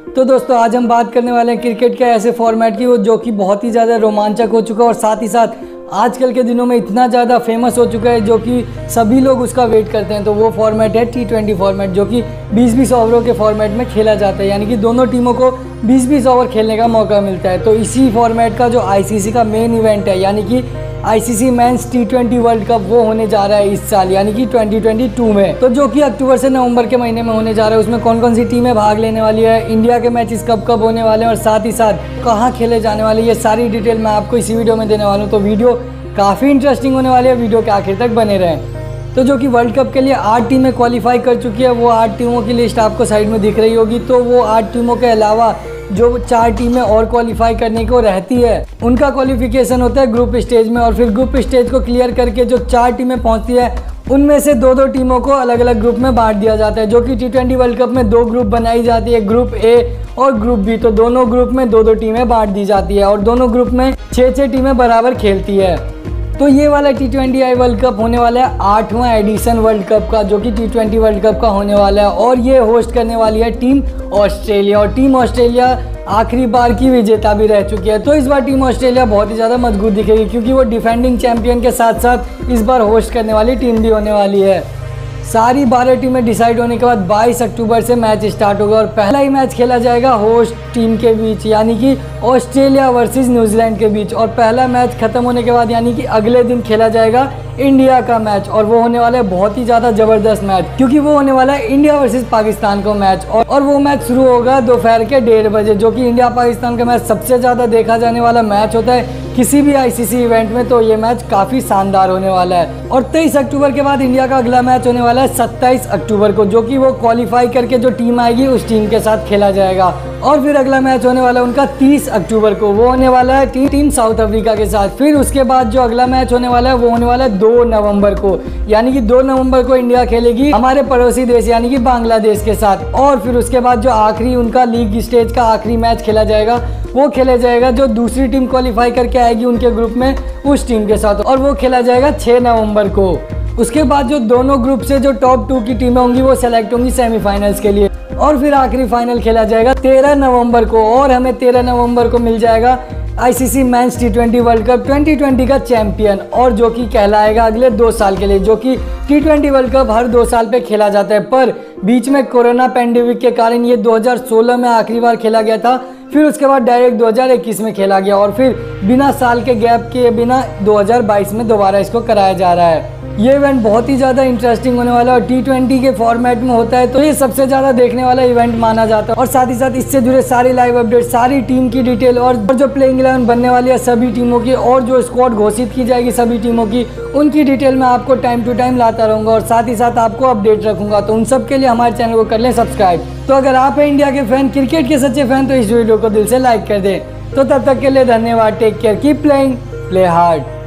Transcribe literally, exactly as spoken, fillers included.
तो दोस्तों आज हम बात करने वाले हैं क्रिकेट के ऐसे फॉर्मेट की वो जो कि बहुत ही ज़्यादा रोमांचक हो चुका है और साथ ही साथ आजकल के दिनों में इतना ज़्यादा फेमस हो चुका है जो कि सभी लोग उसका वेट करते हैं। तो वो फॉर्मेट है टी ट्वेंटी फॉर्मेट, जो कि बीस बीस ओवरों के फॉर्मेट में खेला जाता है, यानी कि दोनों टीमों को बीस बीस ओवर खेलने का मौका मिलता है। तो इसी फॉर्मेट का जो आईसीसी का मेन इवेंट है, यानी कि ICC men's T twenty world cup, वो होने जा रहा है इस साल, यानी कि ट्वेंटी ट्वेंटी टू में। तो जो कि अक्टूबर से नवंबर के महीने में होने जा रहा है। उसमें कौन कौन सी टीमें भाग लेने वाली है, इंडिया के मैचेस कब कब होने वाले हैं और साथ ही साथ कहाँ खेले जाने वाले, ये सारी डिटेल मैं आपको इसी वीडियो में देने वाला हूँ। तो वीडियो काफ़ी इंटरेस्टिंग होने वाली है, वीडियो के आखिर तक बने रहें। तो जो कि वर्ल्ड कप के लिए आठ टीमें क्वालिफाई कर चुकी है, वो आठ टीमों की लिस्ट आपको साइड में दिख रही होगी। तो वो आठ टीमों के अलावा जो चार टीमें और क्वालिफाई करने को रहती है, उनका क्वालिफिकेशन होता है ग्रुप स्टेज में। और फिर ग्रुप स्टेज को क्लियर करके जो चार टीमें पहुंचती है, उनमें से दो दो टीमों को अलग अलग ग्रुप में बांट दिया जाता है। जो कि टी ट्वेंटी वर्ल्ड कप में दो ग्रुप बनाई जाती है, ग्रुप ए और ग्रुप बी। तो दोनों ग्रुप में दो दो टीमें बांट दी जाती है और दोनों ग्रुप में छः छः टीमें बराबर खेलती है। तो ये वाला टी ट्वेंटी आई वर्ल्ड कप होने वाला है आठवां एडिशन वर्ल्ड कप का, जो कि टी ट्वेंटी वर्ल्ड कप का होने वाला है। और ये होस्ट करने वाली है टीम ऑस्ट्रेलिया, और टीम ऑस्ट्रेलिया आखिरी बार की विजेता भी रह चुकी है। तो इस बार टीम ऑस्ट्रेलिया बहुत ही ज़्यादा मजबूत दिखेगी, क्योंकि वो डिफेंडिंग चैंपियन के साथ साथ इस बार होस्ट करने वाली टीम भी होने वाली है। सारी बारह टीमें डिसाइड होने के बाद बाईस अक्टूबर से मैच स्टार्ट होगा और पहला ही मैच खेला जाएगा होस्ट टीम के बीच, यानी कि ऑस्ट्रेलिया वर्सेस न्यूजीलैंड के बीच। और पहला मैच खत्म होने के बाद यानी कि अगले दिन खेला जाएगा इंडिया का मैच, और वो होने वाला है बहुत ही ज़्यादा ज़बरदस्त मैच, क्योंकि वो होने वाला है इंडिया वर्सेस पाकिस्तान का मैच। और, और वो मैच शुरू होगा दोपहर के डेढ़ बजे, जो कि इंडिया पाकिस्तान का मैच सबसे ज़्यादा देखा जाने वाला मैच होता है किसी भी आईसीसी इवेंट में। तो ये मैच काफ़ी शानदार होने वाला है। और तेईस अक्टूबर के बाद इंडिया का अगला मैच होने वाला है सत्ताईस अक्टूबर को, जो कि वो क्वालिफाई करके जो टीम आएगी उस टीम के साथ खेला जाएगा। और फिर अगला मैच होने वाला है उनका तीस अक्टूबर को, वो होने वाला है टीम टीम साउथ अफ्रीका के साथ। फिर उसके बाद जो अगला मैच होने वाला है वो होने वाला है दो नवंबर को, यानी कि दो नवंबर को इंडिया खेलेगी हमारे पड़ोसी देश यानी कि बांग्लादेश के साथ। और फिर उसके बाद जो आखिरी उनका लीग स्टेज का आखिरी मैच खेला जाएगा, वो खेला जाएगा जो दूसरी टीम क्वालिफाई करके आएगी उनके ग्रुप में उस टीम के साथ, और वो खेला जाएगा छः नवंबर को। उसके बाद जो दोनों ग्रुप से जो टॉप टू की टीमें होंगी वो सेलेक्ट होंगी सेमीफाइनल्स के लिए, और फिर आखिरी फाइनल खेला जाएगा तेरह नवंबर को। और हमें तेरह नवंबर को मिल जाएगा ICC men's T twenty world cup twenty twenty का चैंपियन, और जो कि कहलाएगा अगले दो साल के लिए। जो कि टी ट्वेंटी वर्ल्ड कप हर दो साल पे खेला जाता है, पर बीच में कोरोना पैंडेमिक के कारण ये दो हज़ार सोलह में आखिरी बार खेला गया था। फिर उसके बाद डायरेक्ट दो हज़ार इक्कीस में खेला गया, और फिर बिना साल के गैप के बिना दो हज़ार बाईस में दोबारा इसको कराया जा रहा है। ये इवेंट बहुत ही ज़्यादा इंटरेस्टिंग होने वाला है और टी ट्वेंटी के फॉर्मेट में होता है, तो ये सबसे ज़्यादा देखने वाला इवेंट माना जाता है। और साथ ही साथ इससे जुड़े सारे लाइव अपडेट, सारी टीम की डिटेल और जो प्लेइंग इलेवन बनने वाली है सभी टीमों की, और जो स्क्वाड घोषित की जाएगी सभी टीमों की, उनकी डिटेल मैं आपको टाइम टू टाइम लाता रहूँगा और साथ ही साथ आपको अपडेट रखूँगा। तो उन सब के लिए हमारे चैनल को कर लें सब्सक्राइब। तो अगर आप हैं इंडिया के फैन, क्रिकेट के सच्चे फैन, तो इस वीडियो को दिल से लाइक कर दें। तो तब तक के लिए धन्यवाद, take care, keep playing, play hard.